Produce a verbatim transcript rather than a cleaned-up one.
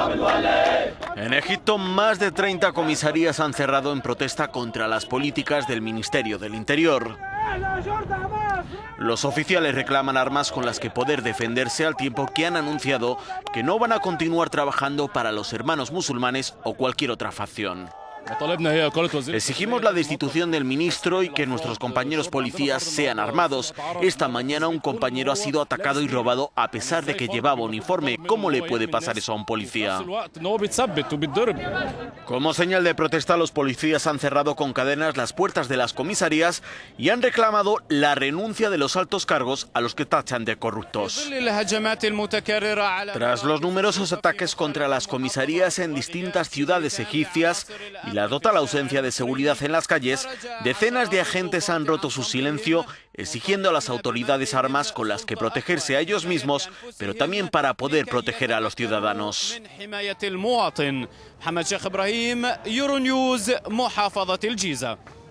En Egipto, más de treinta comisarías han cerrado en protesta contra las políticas del Ministerio del Interior. Los oficiales reclaman armas con las que poder defenderse, al tiempo que han anunciado que no van a continuar trabajando para los hermanos musulmanes o cualquier otra facción. Exigimos la destitución del ministro y que nuestros compañeros policías sean armados. Esta mañana un compañero ha sido atacado y robado a pesar de que llevaba uniforme. ¿Cómo le puede pasar eso a un policía? Como señal de protesta, los policías han cerrado con cadenas las puertas de las comisarías y han reclamado la renuncia de los altos cargos a los que tachan de corruptos. Tras los numerosos ataques contra las comisarías en distintas ciudades egipcias y la total ausencia de seguridad en las calles, decenas de agentes han roto su silencio, exigiendo a las autoridades armas con las que protegerse a ellos mismos, pero también para poder proteger a los ciudadanos. محمد شيخ إبراهيم، يورو نيوز، محافظة الجيزة.